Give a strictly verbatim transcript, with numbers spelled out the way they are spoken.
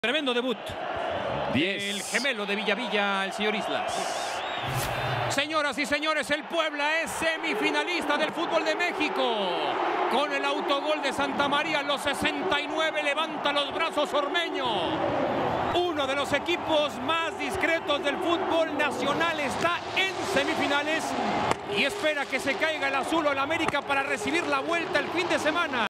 Tremendo debut. diez. El gemelo de Villavilla, el señor Islas. Señoras y señores, el Puebla es semifinalista del fútbol de México. Con el autogol de Santa María, los sesenta y nueve, levanta los brazos Ormeño. Uno de los equipos más discretos del fútbol nacional está en semifinales y espera que se caiga el azul o el América para recibir la vuelta el fin de semana.